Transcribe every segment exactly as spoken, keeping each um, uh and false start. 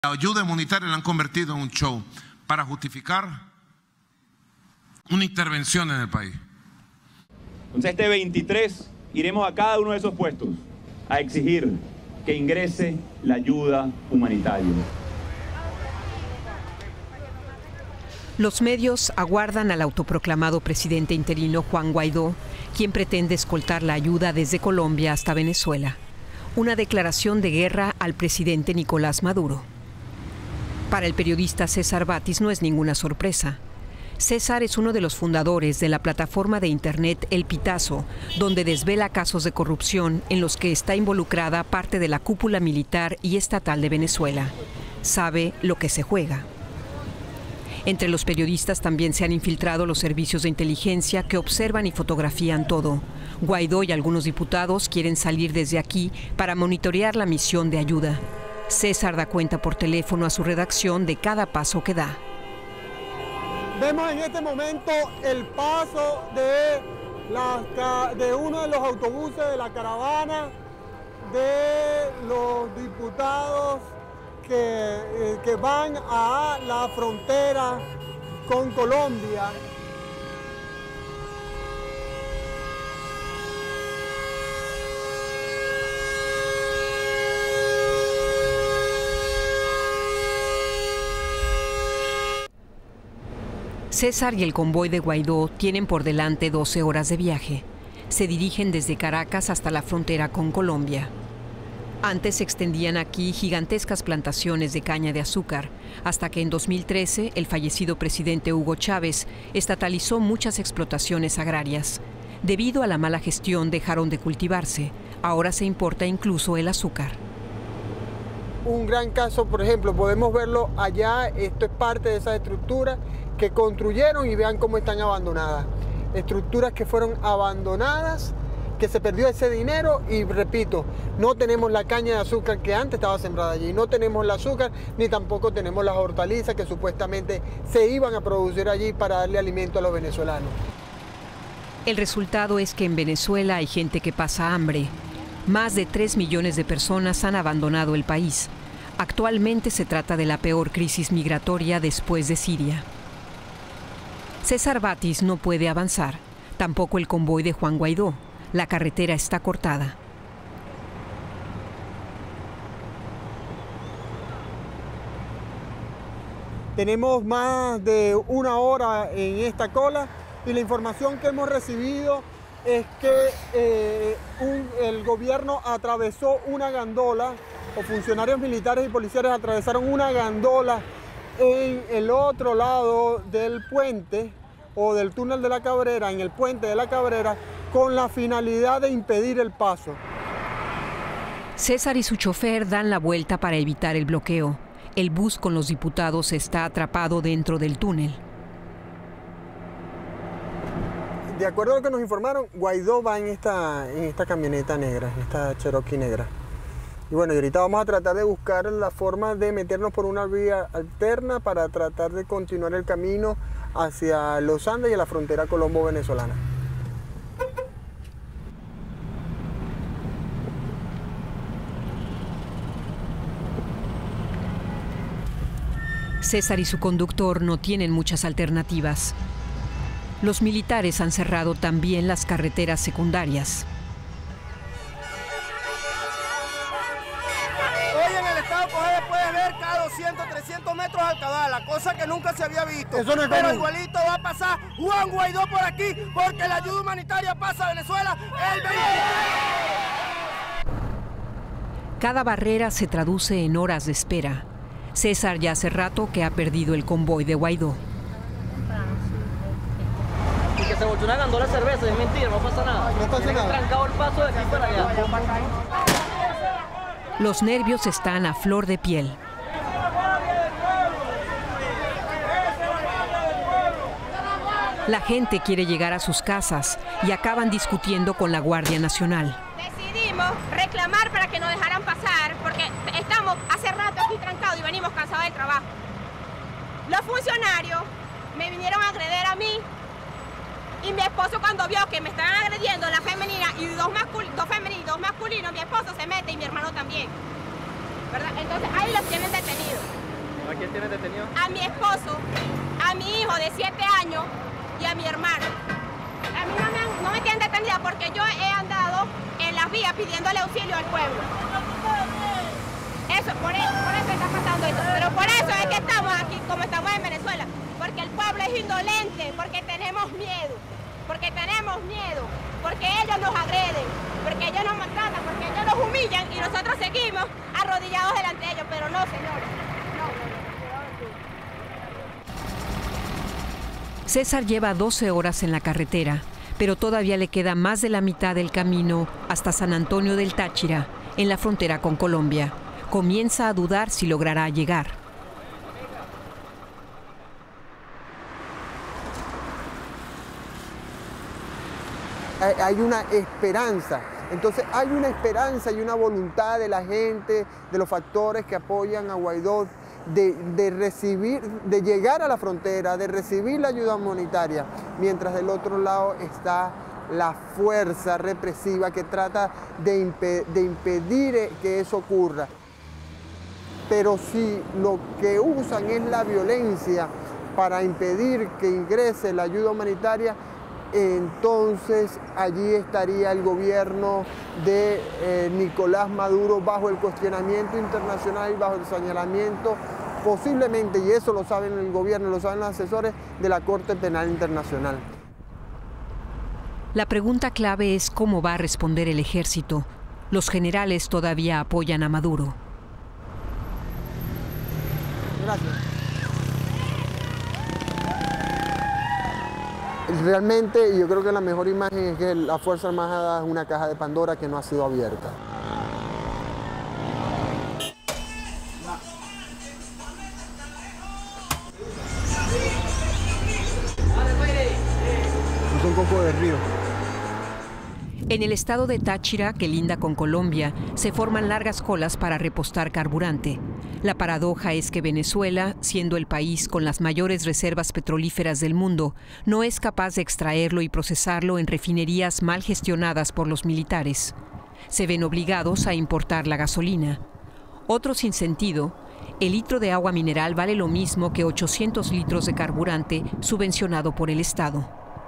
La ayuda humanitaria la han convertido en un show para justificar una intervención en el país. Entonces este veintitrés iremos a cada uno de esos puestos a exigir que ingrese la ayuda humanitaria. Los medios aguardan al autoproclamado presidente interino Juan Guaidó, quien pretende escoltar la ayuda desde Colombia hasta Venezuela. Una declaración de guerra al presidente Nicolás Maduro. Para el periodista César Batis no es ninguna sorpresa. César es uno de los fundadores de la plataforma de internet El Pitazo, donde desvela casos de corrupción en los que está involucrada parte de la cúpula militar y estatal de Venezuela. Sabe lo que se juega. Entre los periodistas también se han infiltrado los servicios de inteligencia que observan y fotografían todo. Guaidó y algunos diputados quieren salir desde aquí para monitorear la misión de ayuda. César da cuenta por teléfono a su redacción de cada paso que da. Vemos en este momento el paso de, la, de uno de los autobuses de la caravana de los diputados que, eh, que van a la frontera con Colombia. César y el convoy de Guaidó tienen por delante doce horas de viaje. Se dirigen desde Caracas hasta la frontera con Colombia. Antes se extendían aquí gigantescas plantaciones de caña de azúcar, hasta que en dos mil trece el fallecido presidente Hugo Chávez estatalizó muchas explotaciones agrarias. Debido a la mala gestión dejaron de cultivarse. Ahora se importa incluso el azúcar. Un gran caso, por ejemplo, podemos verlo allá, esto es parte de esas estructuras que construyeron y vean cómo están abandonadas. Estructuras que fueron abandonadas, que se perdió ese dinero y repito, no tenemos la caña de azúcar que antes estaba sembrada allí, no tenemos el azúcar ni tampoco tenemos las hortalizas que supuestamente se iban a producir allí para darle alimento a los venezolanos. El resultado es que en Venezuela hay gente que pasa hambre. Más de tres millones de personas han abandonado el país. Actualmente se trata de la peor crisis migratoria después de Siria. César Batis no puede avanzar, tampoco el convoy de Juan Guaidó. La carretera está cortada. Tenemos más de una hora en esta cola y la información que hemos recibido es que eh, un, el gobierno atravesó una gandola, o funcionarios militares y policiales atravesaron una gandola en el otro lado del puente o del túnel de la Cabrera, en el puente de la Cabrera, con la finalidad de impedir el paso. César y su chofer dan la vuelta para evitar el bloqueo. El bus con los diputados está atrapado dentro del túnel. De acuerdo a lo que nos informaron, Guaidó va en esta, en esta camioneta negra, en esta Cherokee negra. Y bueno, y ahorita vamos a tratar de buscar la forma de meternos por una vía alterna para tratar de continuar el camino hacia los Andes y a la frontera colombo-venezolana. César y su conductor no tienen muchas alternativas. Los militares han cerrado también las carreteras secundarias. Hoy en el estado Cojedes puede ver cada doscientos, trescientos metros alcabala, cosa que nunca se había visto. Eso no es Pero común. igualito va a pasar Juan Guaidó por aquí, porque la ayuda humanitaria pasa a Venezuela el veintitrés. Cada barrera se traduce en horas de espera. César ya hace rato que ha perdido el convoy de Guaidó. Y que se volvió una gandola de cerveza, es mentira, no pasa nada. No pasa nada. Trancado el paso de aquí para allá. Los nervios están a flor de piel. La gente quiere llegar a sus casas y acaban discutiendo con la Guardia Nacional. Decidimos reclamar para que nos dejaran pasar porque estamos hace rato aquí trancados y venimos cansados del trabajo. Los funcionarios me vinieron a agredir a mí y mi esposo cuando vio que me estaban agrediendo la femenina y dos, mascul dos femeninos y dos masculinos, mi esposo se mete y mi hermano también. ¿verdad? Entonces ahí los tienen detenidos. ¿A quién tienen detenido? A mi esposo, a mi hijo de siete años y a mi hermano. A mí no me, han, no me tienen detenida porque yo he andado en las vías pidiéndole auxilio al pueblo. Eso, por eso, por eso está pasando esto. Pero por eso es que estamos aquí, como estamos en Venezuela. Porque el pueblo es indolente, porque tenemos miedo. Porque tenemos miedo. Porque ellos nos agreden, porque ellos nos maltratan, porque ellos nos humillan y nosotros seguimos arrodillados delante de ellos. Pero no, señores. No, no, no. César lleva doce horas en la carretera, pero todavía le queda más de la mitad del camino hasta San Antonio del Táchira, en la frontera con Colombia. Comienza a dudar si logrará llegar. Hay una esperanza, entonces hay una esperanza y una voluntad de la gente, de los factores que apoyan a Guaidó, de, de recibir, de llegar a la frontera, de recibir la ayuda humanitaria, mientras del otro lado está la fuerza represiva que trata de, impe de impedir que eso ocurra. Pero si lo que usan es la violencia para impedir que ingrese la ayuda humanitaria, entonces allí estaría el gobierno de eh, Nicolás Maduro bajo el cuestionamiento internacional y bajo el señalamiento posiblemente, y eso lo saben el gobierno, lo saben los asesores de la Corte Penal Internacional. La pregunta clave es cómo va a responder el ejército. Los generales todavía apoyan a Maduro. Gracias. Realmente yo creo que la mejor imagen es que la Fuerza Armada es una caja de Pandora que no ha sido abierta. Es un coco de río. En el estado de Táchira, que linda con Colombia, se forman largas colas para repostar carburante. La paradoja es que Venezuela, siendo el país con las mayores reservas petrolíferas del mundo, no es capaz de extraerlo y procesarlo en refinerías mal gestionadas por los militares. Se ven obligados a importar la gasolina. Otro sinsentido, el litro de agua mineral vale lo mismo que ochocientos litros de carburante subvencionado por el Estado.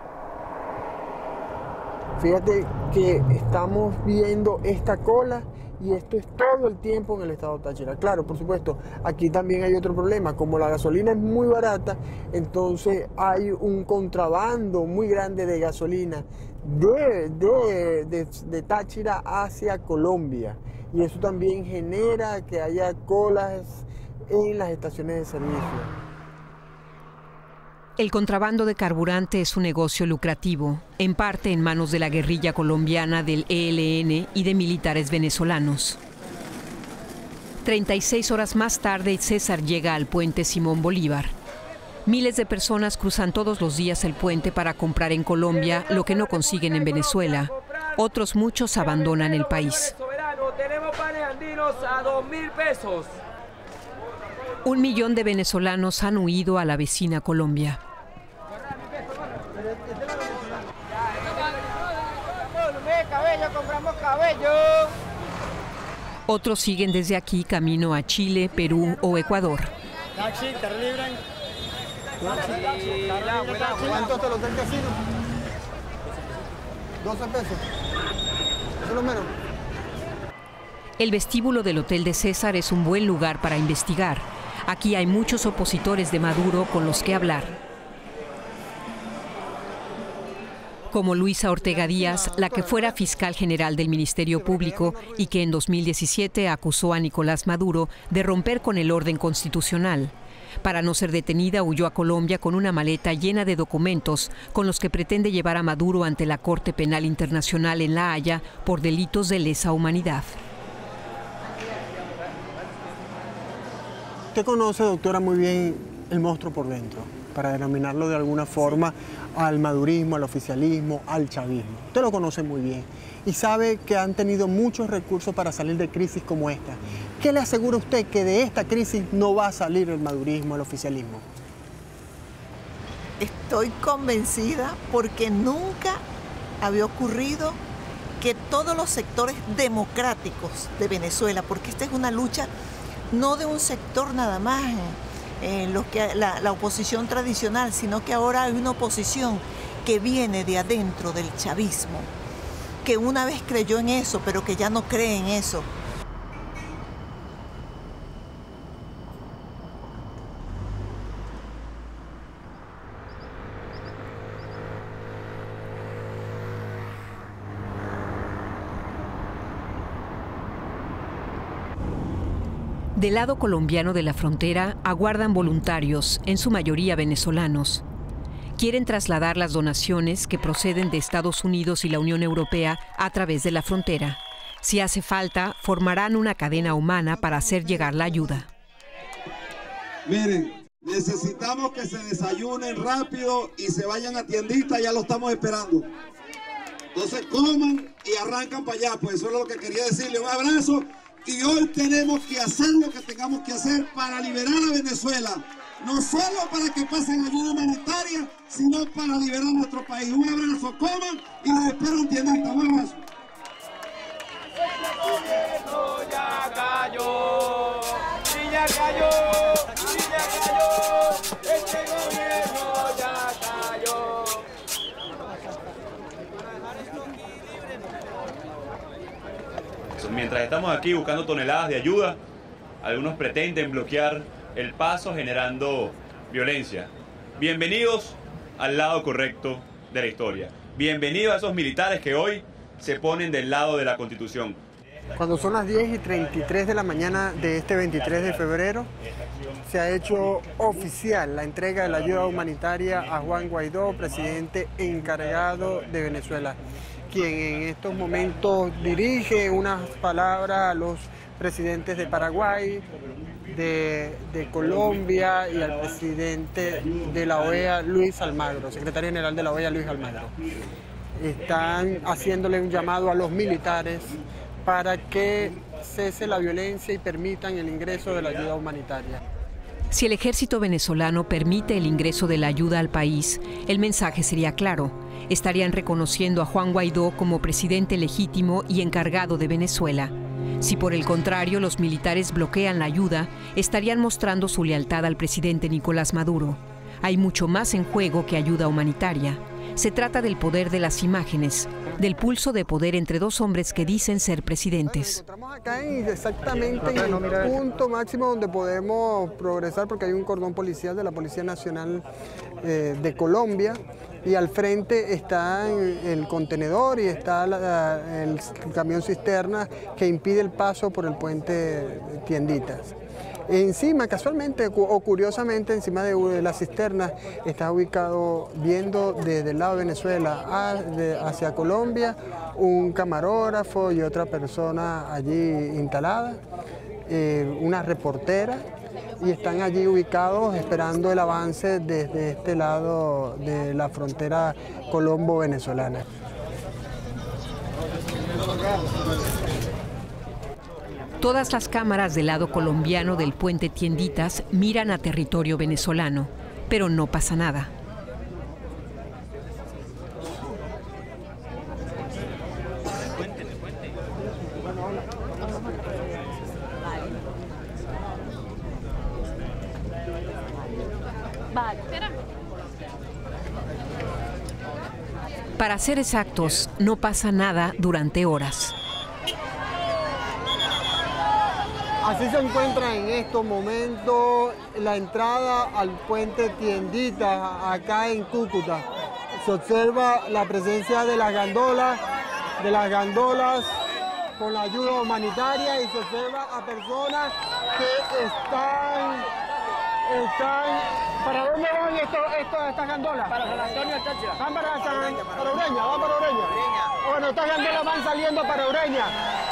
Fíjate que estamos viendo esta cola y esto es todo el tiempo en el estado de Táchira. Claro, por supuesto, aquí también hay otro problema. Como la gasolina es muy barata, entonces hay un contrabando muy grande de gasolina de, de, de, de Táchira hacia Colombia. Y eso también genera que haya colas en las estaciones de servicio. El contrabando de carburante es un negocio lucrativo, en parte en manos de la guerrilla colombiana del E L N y de militares venezolanos. treinta y seis horas más tarde, César llega al puente Simón Bolívar. Miles de personas cruzan todos los días el puente para comprar en Colombia lo que no consiguen en Venezuela. Otros muchos abandonan el país. Tenemos panes andinos a dos mil pesos. Un millón de venezolanos han huido a la vecina Colombia. Otros siguen desde aquí camino a Chile, Perú o Ecuador. ¿Cuánto te lo da el casino? doce pesos. Eso es lo menos. El vestíbulo del Hotel de César es un buen lugar para investigar. Aquí hay muchos opositores de Maduro con los que hablar. Como Luisa Ortega Díaz, la que fuera fiscal general del Ministerio Público y que en dos mil diecisiete acusó a Nicolás Maduro de romper con el orden constitucional. Para no ser detenida, huyó a Colombia con una maleta llena de documentos con los que pretende llevar a Maduro ante la Corte Penal Internacional en La Haya por delitos de lesa humanidad. Usted conoce, doctora, muy bien el monstruo por dentro, para denominarlo de alguna forma al madurismo, al oficialismo, al chavismo. Usted lo conoce muy bien y sabe que han tenido muchos recursos para salir de crisis como esta. ¿Qué le asegura usted que de esta crisis no va a salir el madurismo, el oficialismo? Estoy convencida porque nunca había ocurrido que todos los sectores democráticos de Venezuela, porque esta es una lucha no de un sector nada más, eh, los que, la, la oposición tradicional, sino que ahora hay una oposición que viene de adentro del chavismo, que una vez creyó en eso, pero que ya no cree en eso. Del lado colombiano de la frontera aguardan voluntarios, en su mayoría venezolanos. Quieren trasladar las donaciones que proceden de Estados Unidos y la Unión Europea a través de la frontera. Si hace falta, formarán una cadena humana para hacer llegar la ayuda. Miren, necesitamos que se desayunen rápido y se vayan a tiendita, ya lo estamos esperando. Entonces coman y arrancan para allá, pues eso es lo que quería decirle. Un abrazo. Y hoy tenemos que hacer lo que tengamos que hacer para liberar a Venezuela. No solo para que pasen ayuda humanitaria, sino para liberar a nuestro país. Un abrazo, coman y los espero en tiendita. Un abrazo. Ya cayó, y ya cayó, y ya cayó, este gobierno ya cayó. Mientras estamos aquí buscando toneladas de ayuda, algunos pretenden bloquear el paso generando violencia. Bienvenidos al lado correcto de la historia. Bienvenidos a esos militares que hoy se ponen del lado de la Constitución. Cuando son las diez y treinta y tres de la mañana de este veintitrés de febrero, se ha hecho oficial la entrega de la ayuda humanitaria a Juan Guaidó, presidente encargado de Venezuela, quien en estos momentos dirige unas palabras a los presidentes de Paraguay, de, de Colombia y al presidente de la O E A, Luis Almagro, secretario general de la O E A, Luis Almagro. Están haciéndole un llamado a los militares para que cese la violencia y permitan el ingreso de la ayuda humanitaria. Si el ejército venezolano permite el ingreso de la ayuda al país, el mensaje sería claro. Estarían reconociendo a Juan Guaidó como presidente legítimo y encargado de Venezuela. Si por el contrario los militares bloquean la ayuda, estarían mostrando su lealtad al presidente Nicolás Maduro. Hay mucho más en juego que ayuda humanitaria. Se trata del poder de las imágenes, del pulso de poder entre dos hombres que dicen ser presidentes. Estamos acá en, exactamente en el punto máximo donde podemos progresar, porque hay un cordón policial de la Policía Nacional eh, de Colombia, y al frente está el contenedor y está la, el camión cisterna que impide el paso por el puente Tienditas. Encima, casualmente o curiosamente, encima de la cisterna está ubicado, viendo desde el lado de Venezuela a, de, hacia Colombia, un camarógrafo y otra persona allí instalada, eh, una reportera, y están allí ubicados esperando el avance desde este lado de la frontera colombo-venezolana. Todas las cámaras del lado colombiano del puente Tienditas miran a territorio venezolano, pero no pasa nada. Para ser exactos, no pasa nada durante horas. Así se encuentra en estos momentos la entrada al puente Tienditas acá en Cúcuta. Se observa la presencia de las gandolas, de las gandolas con la ayuda humanitaria, y se observa a personas que están, están... ¿Para dónde van esto, esto, estas gandolas? Para San Antonio del Táchira. Van para, San, para Ureña, van para Ureña. Ureña. Bueno, estas gandolas van saliendo para Ureña.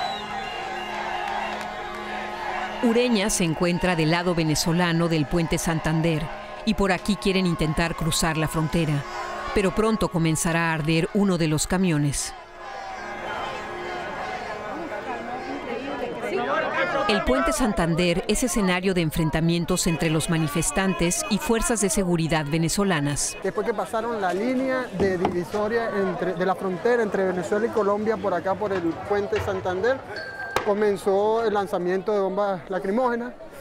Ureña se encuentra del lado venezolano del puente Santander y por aquí quieren intentar cruzar la frontera, pero pronto comenzará a arder uno de los camiones. El puente Santander es escenario de enfrentamientos entre los manifestantes y fuerzas de seguridad venezolanas. Después que pasaron la línea de divisoria entre, de la frontera entre Venezuela y Colombia, por acá por el puente Santander, comenzó el lanzamiento de bombas lacrimógenas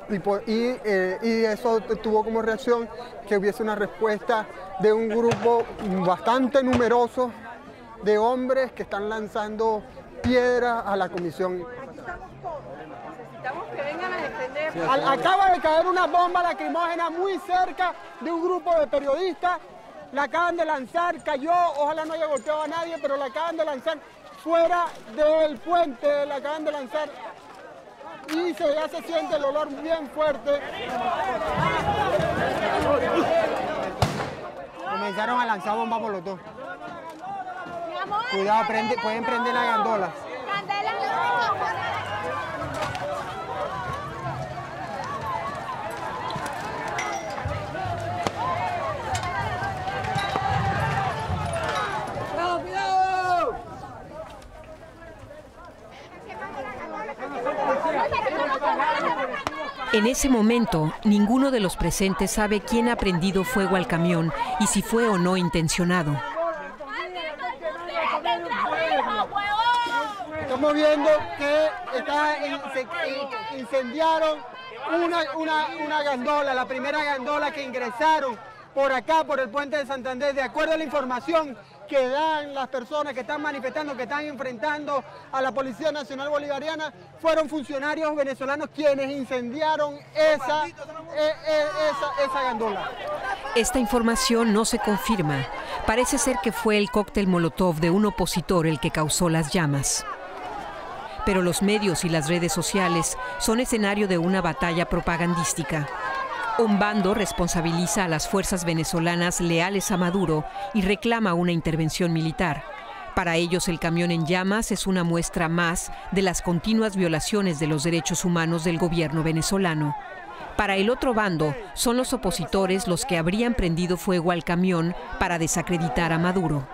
y, por, y, eh, y eso tuvo como reacción que hubiese una respuesta de un grupo bastante numeroso de hombres que están lanzando piedras a la comisión. Necesitamos que vengan a defender. Al, acaba de caer una bomba lacrimógena muy cerca de un grupo de periodistas. La acaban de lanzar, cayó, ojalá no haya golpeado a nadie, pero la acaban de lanzar fuera del puente, la acaban de lanzar y se, ya se siente el olor bien fuerte. Comenzaron a lanzar bombas molotov. Cuidado, prende, pueden prender las gandolas. En ese momento, ninguno de los presentes sabe quién ha prendido fuego al camión y si fue o no intencionado. Estamos viendo que está, se incendiaron una, una, una gandola, la primera gandola que ingresaron por acá, por el puente de Santander. De acuerdo a la información que dan las personas que están manifestando, que están enfrentando a la Policía Nacional Bolivariana, fueron funcionarios venezolanos quienes incendiaron esa, eh, eh, esa, esa gandola. Esta información no se confirma. Parece ser que fue el cóctel molotov de un opositor el que causó las llamas. Pero los medios y las redes sociales son escenario de una batalla propagandística. Un bando responsabiliza a las fuerzas venezolanas leales a Maduro y reclama una intervención militar. Para ellos, el camión en llamas es una muestra más de las continuas violaciones de los derechos humanos del gobierno venezolano. Para el otro bando, son los opositores los que habrían prendido fuego al camión para desacreditar a Maduro.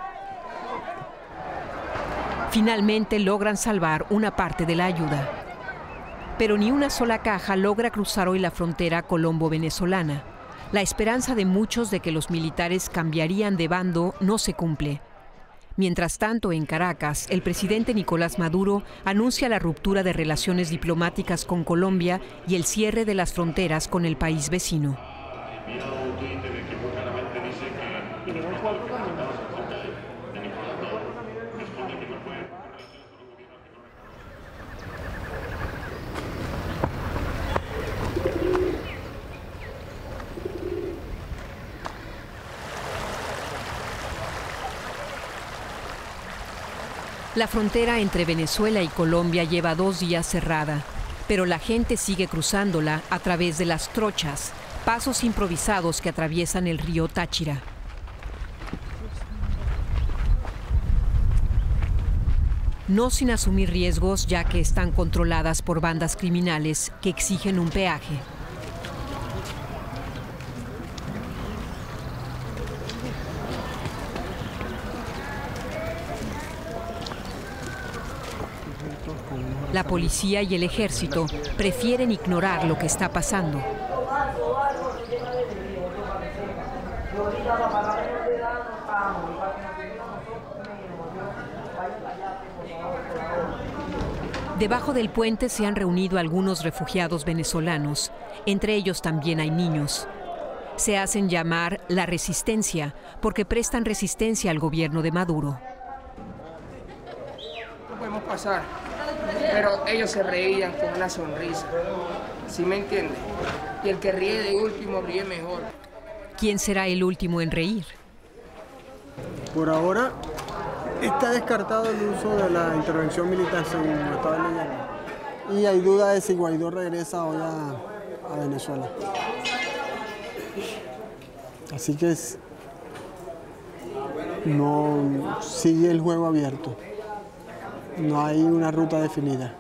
Finalmente logran salvar una parte de la ayuda. Pero ni una sola caja logra cruzar hoy la frontera colombo-venezolana. La esperanza de muchos de que los militares cambiarían de bando no se cumple. Mientras tanto, en Caracas, el presidente Nicolás Maduro anuncia la ruptura de relaciones diplomáticas con Colombia y el cierre de las fronteras con el país vecino. La frontera entre Venezuela y Colombia lleva dos días cerrada, pero la gente sigue cruzándola a través de las trochas, pasos improvisados que atraviesan el río Táchira. No sin asumir riesgos, ya que están controladas por bandas criminales que exigen un peaje. La policía y el ejército prefieren ignorar lo que está pasando. Debajo del puente se han reunido algunos refugiados venezolanos. Entre ellos también hay niños. Se hacen llamar la resistencia porque prestan resistencia al gobierno de Maduro. No podemos pasar. Pero ellos se reían con una sonrisa, ¿sí me entiende? Y el que ríe de último ríe mejor. ¿Quién será el último en reír? Por ahora está descartado el uso de la intervención militar, según lo estaba leyendo. Y hay duda de si Guaidó regresa hoy a, a Venezuela. Así que es, no sigue el juego abierto. No hay una ruta definida.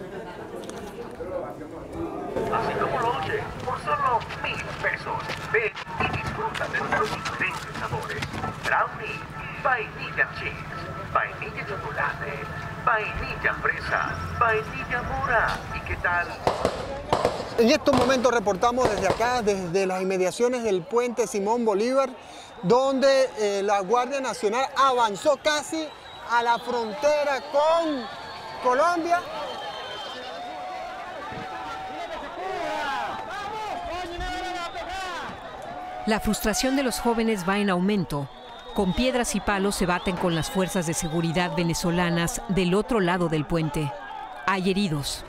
Así como lo oye, por solo mil pesos, ven y disfruta de nuestros diferentes sabores. Brownie, vainilla cheese, vainilla chocolate, vainilla fresa, vainilla mora. ¿Y qué tal? En estos momentos reportamos desde acá, desde las inmediaciones del puente Simón Bolívar, donde eh, la Guardia Nacional avanzó casi a la frontera con Colombia. La frustración de los jóvenes va en aumento. Con piedras y palos se baten con las fuerzas de seguridad venezolanas del otro lado del puente. Hay heridos.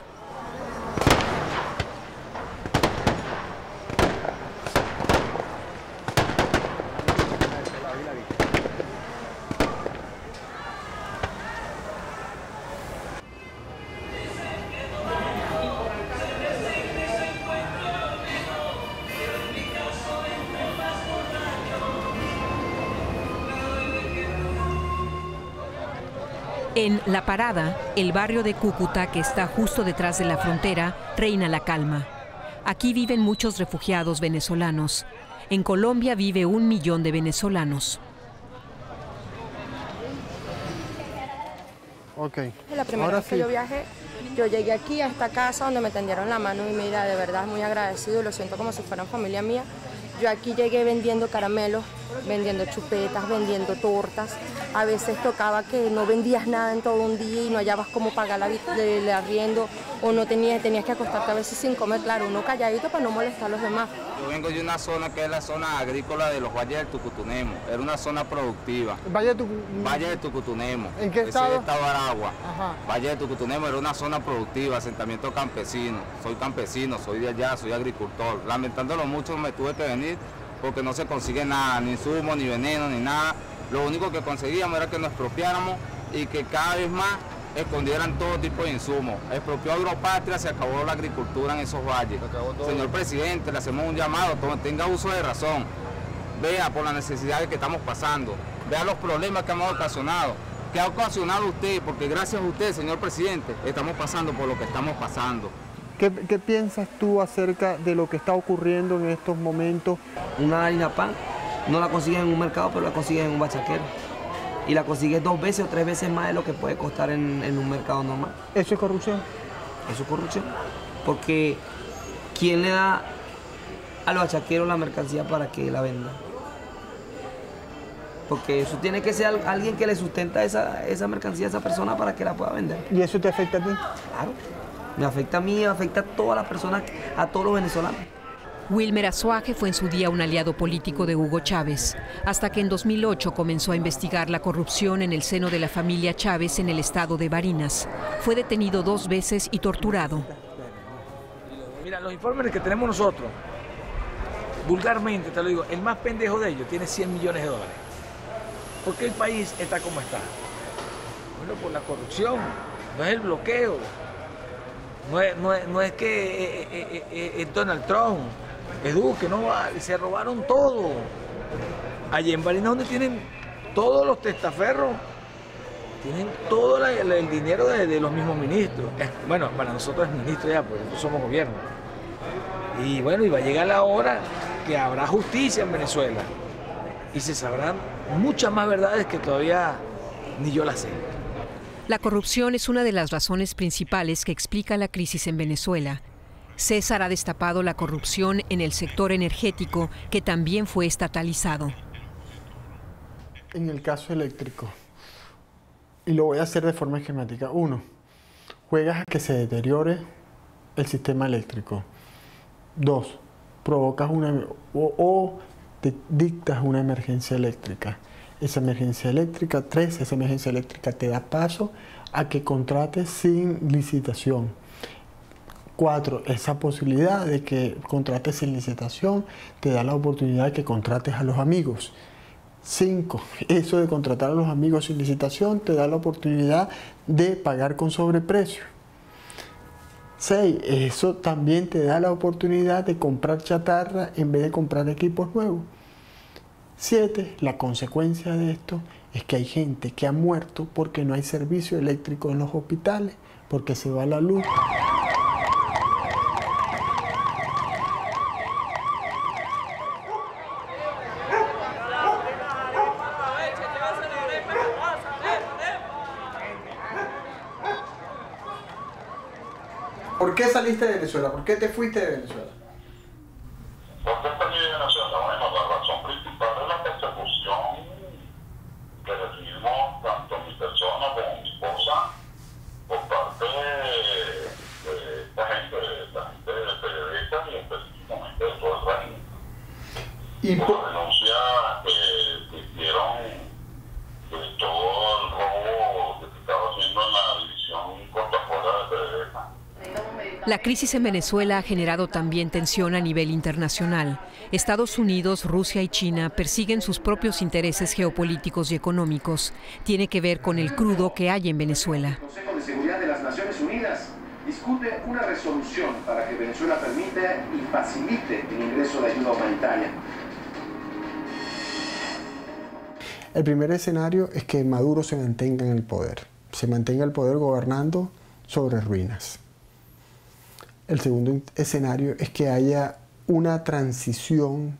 En La Parada, el barrio de Cúcuta, que está justo detrás de la frontera, reina la calma. Aquí viven muchos refugiados venezolanos. En Colombia vive un millón de venezolanos. Ok. La primera Ahora vez que sí. yo viajé, yo llegué aquí a esta casa donde me tendieron la mano y mira, de verdad muy agradecido, lo siento como si fueran familia mía. Yo aquí llegué vendiendo caramelos, vendiendo chupetas, vendiendo tortas. A veces tocaba que no vendías nada en todo un día y no hallabas cómo pagar la, el arriendo o no tenías, tenías que acostarte a veces sin comer, claro, uno calladito para no molestar a los demás. Yo vengo de una zona que es la zona agrícola de los valles del Tucutunemo, era una zona productiva. Valle de Tucu... Valle del Tucutunemo. ¿En qué estado? Ese es estado de Aragua. Ajá. Valle del Tucutunemo era una zona productiva, asentamiento campesino. Soy campesino, soy de allá, soy agricultor. Lamentándolo mucho me tuve que venir porque no se consigue nada, ni insumos, ni veneno, ni nada. Lo único que conseguíamos era que nos expropiáramos y que cada vez más escondieran todo tipo de insumos. Expropió Agropatria, se acabó la agricultura en esos valles. Señor presidente, le hacemos un llamado, tenga uso de razón. Vea por las necesidades que estamos pasando, vea los problemas que hemos ocasionado. ¿Qué ha ocasionado usted? Porque gracias a usted, señor presidente, estamos pasando por lo que estamos pasando. ¿Qué, ¿Qué piensas tú acerca de lo que está ocurriendo en estos momentos? Una harina pan no la consigues en un mercado, pero la consigues en un bachaquero. Y la consigues dos veces o tres veces más de lo que puede costar en, en un mercado normal. ¿Eso es corrupción? Eso es corrupción. Porque ¿quién le da a los bachaqueros la mercancía para que la venda? Porque eso tiene que ser alguien que le sustenta esa, esa mercancía a esa persona para que la pueda vender. ¿Y eso te afecta a ti? Claro. Me afecta a mí, me afecta a todas las personas, a todos los venezolanos. Wilmer Azuaje fue en su día un aliado político de Hugo Chávez, hasta que en dos mil ocho comenzó a investigar la corrupción en el seno de la familia Chávez en el estado de Barinas. Fue detenido dos veces y torturado. Mira, los informes que tenemos nosotros, vulgarmente te lo digo, el más pendejo de ellos tiene cien millones de dólares. ¿Por qué el país está como está? Bueno, por la corrupción, no es el bloqueo. No es, no es, no es que eh, eh, eh, eh, Donald Trump, es Duque, no, se robaron todo. Allí en Barinas, donde tienen todos los testaferros, tienen todo la, la, el dinero de, de los mismos ministros. Es, bueno, para nosotros es ministro ya, porque nosotros somos gobierno. Y bueno, y va a llegar la hora que habrá justicia en Venezuela. Y se sabrán muchas más verdades que todavía ni yo las sé. La corrupción es una de las razones principales que explica la crisis en Venezuela. César ha destapado la corrupción en el sector energético, que también fue estatalizado. En el caso eléctrico, y lo voy a hacer de forma esquemática. Uno, juegas a que se deteriore el sistema eléctrico. Dos, provocas una o, o te dictas una emergencia eléctrica. Esa emergencia eléctrica, tres, esa emergencia eléctrica te da paso a que contrates sin licitación. Cuatro, esa posibilidad de que contrates sin licitación te da la oportunidad de que contrates a los amigos. Cinco, eso de contratar a los amigos sin licitación te da la oportunidad de pagar con sobreprecio. Seis, eso también te da la oportunidad de comprar chatarra en vez de comprar equipos nuevos. Siete, la consecuencia de esto es que hay gente que ha muerto porque no hay servicio eléctrico en los hospitales, porque se va la luz. ¿Por qué saliste de Venezuela? ¿Por qué te fuiste de Venezuela? ¿Por qué salí de Venezuela? Bueno, la razón principal es la persecución que recibimos tanto mi persona como mi esposa por parte de, de esta gente, de la gente de periodistas y específicamente de todo el régimen. Y por la denuncia eh, que hicieron de todo el robo que se estaba haciendo en la división Cortafuera de PDVSA. La crisis en Venezuela ha generado también tensión a nivel internacional. Estados Unidos, Rusia y China persiguen sus propios intereses geopolíticos y económicos. Tiene que ver con el crudo que hay en Venezuela. El Consejo de Seguridad de las Naciones Unidas discute una resolución para que Venezuela permita y facilite el ingreso de ayuda humanitaria. El primer escenario es que Maduro se mantenga en el poder, se mantenga el poder gobernando sobre ruinas. El segundo escenario es que haya una transición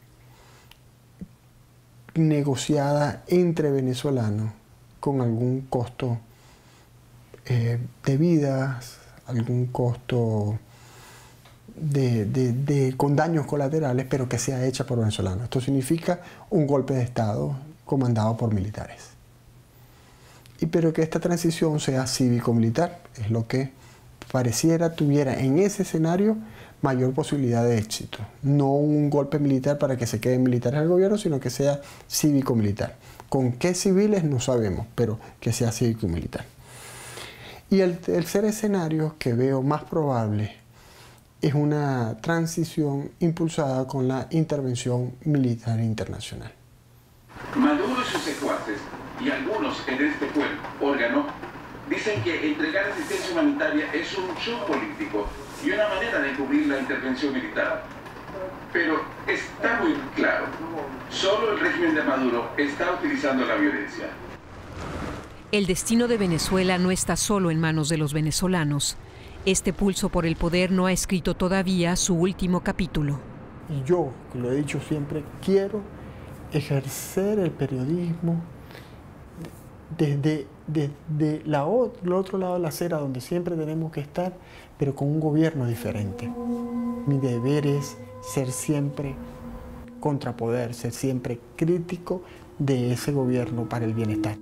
negociada entre venezolanos con algún costo eh, de vidas, algún costo de, de, de, con daños colaterales, pero que sea hecha por venezolanos. Esto significa un golpe de Estado comandado por militares. Y pero que esta transición sea cívico-militar, es lo que pareciera tuviera en ese escenario mayor posibilidad de éxito. No un golpe militar para que se queden militares al gobierno, sino que sea cívico-militar. ¿Con qué civiles? No sabemos, pero que sea cívico-militar. Y el tercer escenario que veo más probable es una transición impulsada con la intervención militar internacional. Maduro y sus secuaces, y algunos en este órgano, dicen que entregar asistencia humanitaria es un show político y una manera de cubrir la intervención militar. Pero está muy claro, solo el régimen de Maduro está utilizando la violencia. El destino de Venezuela no está solo en manos de los venezolanos. Este pulso por el poder no ha escrito todavía su último capítulo. Y yo, que lo he dicho siempre, quiero ejercer el periodismo desde, desde la, el otro lado de la acera, donde siempre tenemos que estar, pero con un gobierno diferente. Mi deber es ser siempre contrapoder, ser siempre crítico de ese gobierno para el bienestar.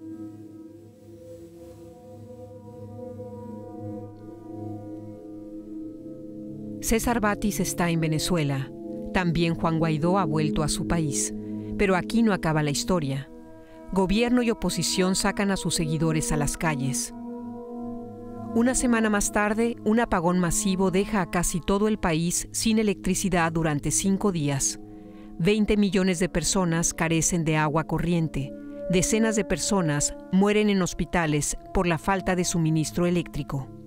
César Batis está en Venezuela. También Juan Guaidó ha vuelto a su país. Pero aquí no acaba la historia. Gobierno y oposición sacan a sus seguidores a las calles. Una semana más tarde, un apagón masivo deja a casi todo el país sin electricidad durante cinco días. veinte millones de personas carecen de agua corriente. Decenas de personas mueren en hospitales por la falta de suministro eléctrico.